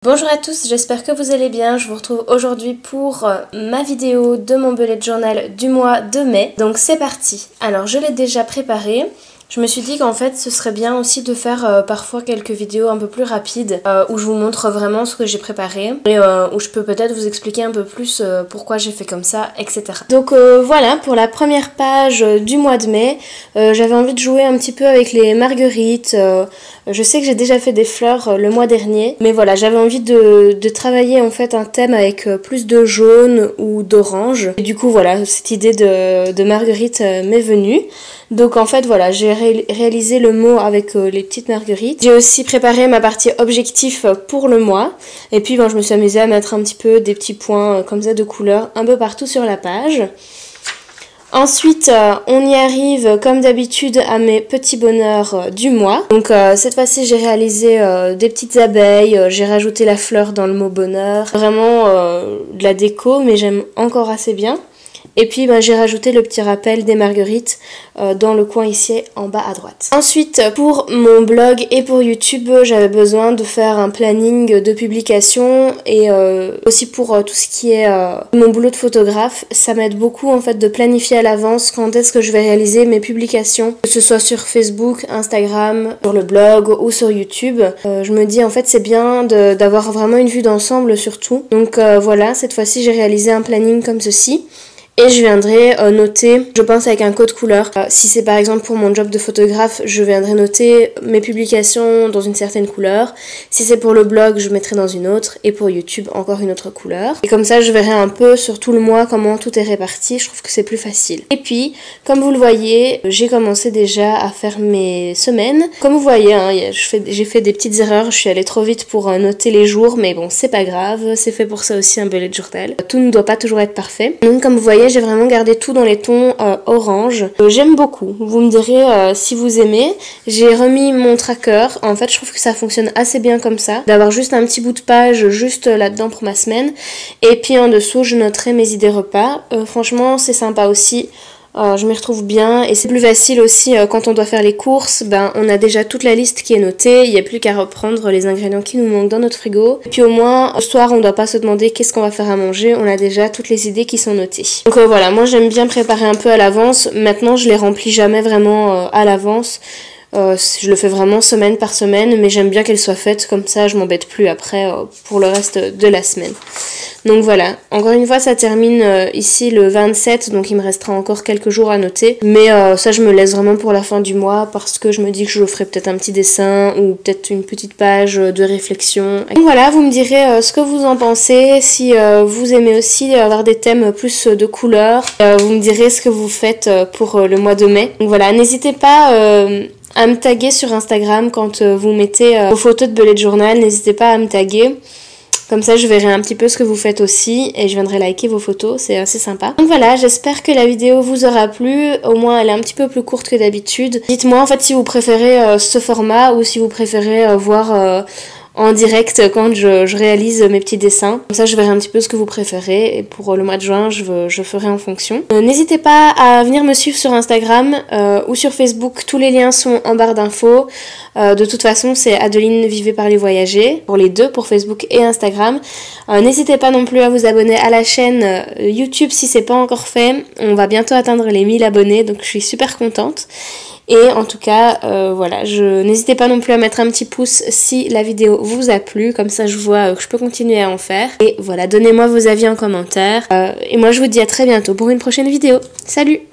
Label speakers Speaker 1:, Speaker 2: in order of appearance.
Speaker 1: Bonjour à tous, j'espère que vous allez bien. Je vous retrouve aujourd'hui pour ma vidéo de mon bullet journal du mois de mai. Donc c'est parti. Alors je l'ai déjà préparé. Je me suis dit qu'en fait ce serait bien aussi de faire parfois quelques vidéos un peu plus rapides où je vous montre vraiment ce que j'ai préparé et où je peux peut-être vous expliquer un peu plus pourquoi j'ai fait comme ça, etc. Donc voilà, pour la première page du mois de mai, j'avais envie de jouer un petit peu avec les marguerites. Je sais que j'ai déjà fait des fleurs le mois dernier, mais voilà, j'avais envie de travailler en fait un thème avec plus de jaune ou d'orange. Et du coup voilà, cette idée de marguerite m'est venue. Donc en fait voilà, j'ai réalisé le mot avec les petites marguerites. J'ai aussi préparé ma partie objectif pour le mois. Et puis je me suis amusée à mettre un petit peu des petits points comme ça de couleur un peu partout sur la page. Ensuite, on y arrive comme d'habitude à mes petits bonheurs du mois. Donc cette fois-ci, j'ai réalisé des petites abeilles, j'ai rajouté la fleur dans le mot bonheur. Vraiment de la déco, mais j'aime encore assez bien. Et puis j'ai rajouté le petit rappel des marguerites dans le coin ici en bas à droite. Ensuite, pour mon blog et pour YouTube, j'avais besoin de faire un planning de publication et aussi pour tout ce qui est mon boulot de photographe. Ça m'aide beaucoup en fait de planifier à l'avance quand est-ce que je vais réaliser mes publications, que ce soit sur Facebook, Instagram, sur le blog ou sur YouTube. Je me dis en fait c'est bien d'avoir vraiment une vue d'ensemble sur tout. Donc voilà, cette fois-ci j'ai réalisé un planning comme ceci. Et je viendrai noter, je pense avec un code couleur. Si c'est par exemple pour mon job de photographe, je viendrai noter mes publications dans une certaine couleur. Si c'est pour le blog, je mettrai dans une autre. Et pour YouTube, encore une autre couleur. Et comme ça, je verrai un peu sur tout le mois comment tout est réparti. Je trouve que c'est plus facile. Et puis, comme vous le voyez, j'ai commencé déjà à faire mes semaines. Comme vous voyez, hein, j'ai fait des petites erreurs. Je suis allée trop vite pour noter les jours. Mais bon, c'est pas grave. C'est fait pour ça aussi un bullet journal. Tout ne doit pas toujours être parfait. Donc comme vous voyez, j'ai vraiment gardé tout dans les tons orange. J'aime beaucoup. Vous me direz si vous aimez. J'ai remis mon tracker. En fait, je trouve que ça fonctionne assez bien comme ça. D'avoir juste un petit bout de page juste là-dedans pour ma semaine. Et puis en dessous, je noterai mes idées repas. Franchement, c'est sympa aussi. Je m'y retrouve bien et c'est plus facile aussi quand on doit faire les courses, on a déjà toute la liste qui est notée, il n'y a plus qu'à reprendre les ingrédients qui nous manquent dans notre frigo. Et puis au moins, ce soir on ne doit pas se demander qu'est-ce qu'on va faire à manger, on a déjà toutes les idées qui sont notées. Donc voilà, moi j'aime bien préparer un peu à l'avance, maintenant je les remplis jamais vraiment à l'avance. Je le fais vraiment semaine par semaine, mais j'aime bien qu'elle soit faite, comme ça je m'embête plus après pour le reste de la semaine. Donc voilà, encore une fois ça termine ici le 27, donc il me restera encore quelques jours à noter. Mais ça je me laisse vraiment pour la fin du mois, parce que je me dis que je ferai peut-être un petit dessin, ou peut-être une petite page de réflexion. Donc voilà, vous me direz ce que vous en pensez, si vous aimez aussi avoir des thèmes plus de couleurs. Vous me direz ce que vous faites pour le mois de mai. Donc voilà, n'hésitez pas à me taguer sur Instagram quand vous mettez vos photos de bullet journal, n'hésitez pas à me taguer. Comme ça, je verrai un petit peu ce que vous faites aussi et je viendrai liker vos photos, c'est assez sympa. Donc voilà, j'espère que la vidéo vous aura plu. Au moins, elle est un petit peu plus courte que d'habitude. Dites-moi en fait si vous préférez ce format ou si vous préférez voir en direct quand je réalise mes petits dessins. Comme ça, je verrai un petit peu ce que vous préférez. Et pour le mois de juin, je ferai en fonction. N'hésitez pas à venir me suivre sur Instagram ou sur Facebook. Tous les liens sont en barre d'infos. De toute façon, c'est Adeline Vivez Parler Voyager pour les deux, pour Facebook et Instagram. N'hésitez pas non plus à vous abonner à la chaîne YouTube si c'est pas encore fait. On va bientôt atteindre les 1000 abonnés, donc je suis super contente. Et en tout cas, voilà, n'hésitez pas non plus à mettre un petit pouce si la vidéo vous a plu, comme ça je vois que je peux continuer à en faire. Et voilà, donnez-moi vos avis en commentaire. Et moi je vous dis à très bientôt pour une prochaine vidéo. Salut!